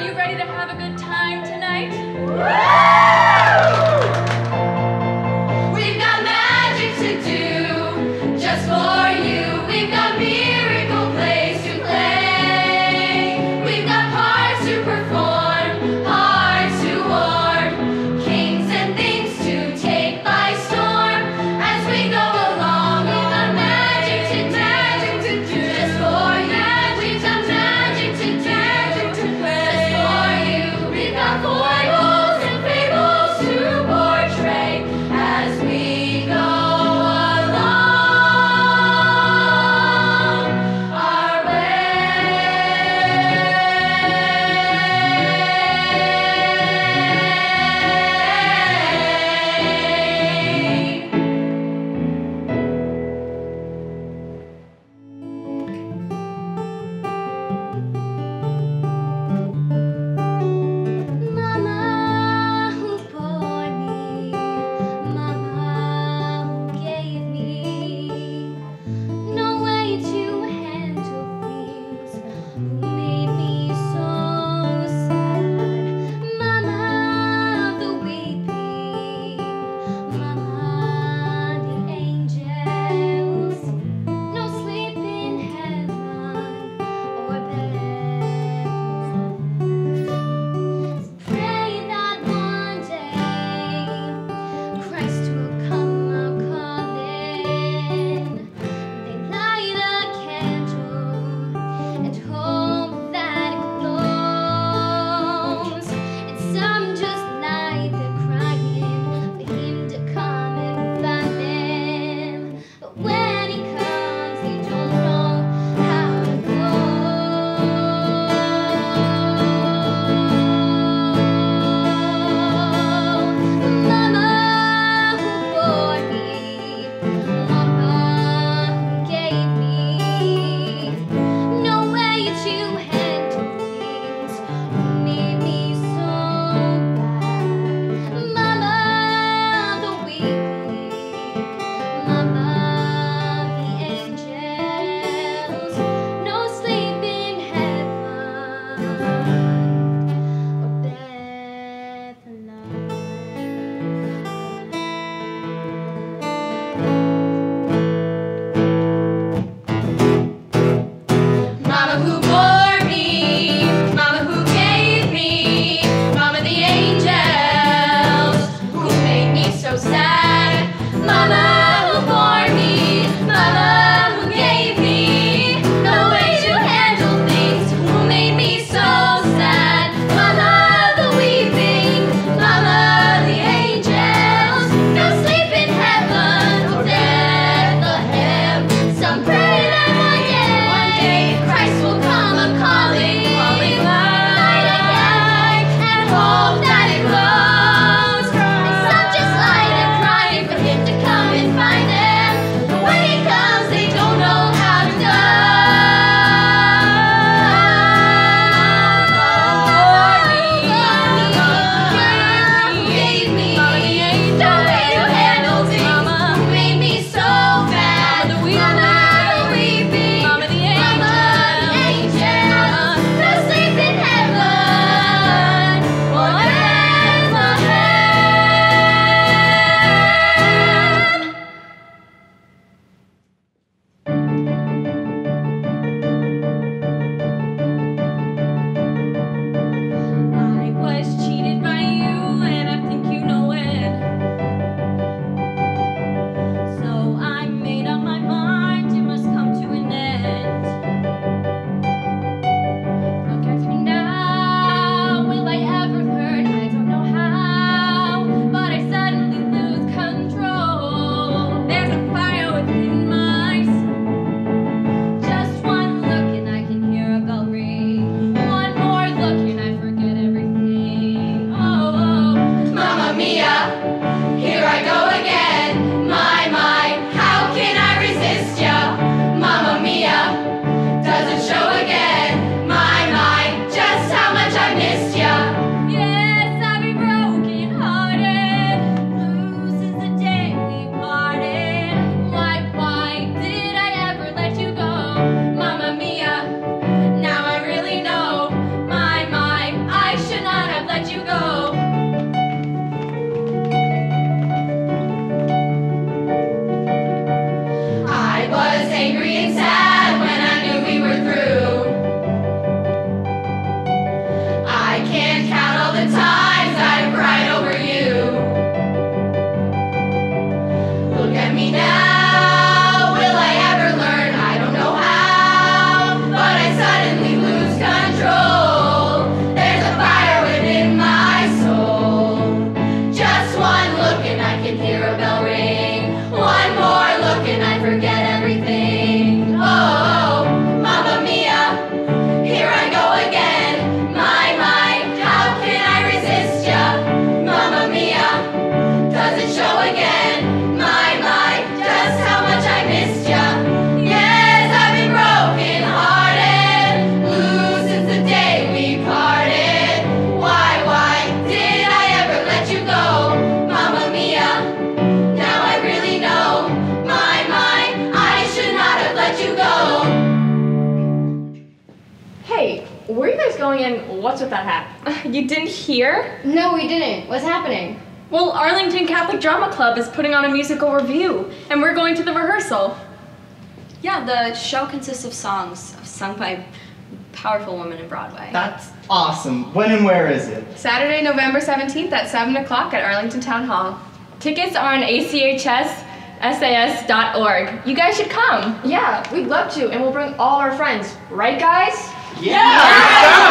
you ready to have a good time tonight? We've got magic to do just for you. We've got miracle plays to play. We've got parts to perform, hearts to warm, kings and things to take by storm. As we go along, we've got magic to do just for you. We've got magic to do just for you. We've got foibles and fables What's with that hat? You didn't hear? No, we didn't. What's happening? Well, Arlington Catholic Drama Club is putting on a musical review, and we're going to the rehearsal. Yeah, the show consists of songs sung by powerful women in Broadway. That's awesome. When and where is it? Saturday, November 17th at 7 o'clock at Arlington Town Hall. Tickets are on achsas.org. You guys should come. Yeah, we'd love to, and we'll bring all our friends. Right, guys? Yeah!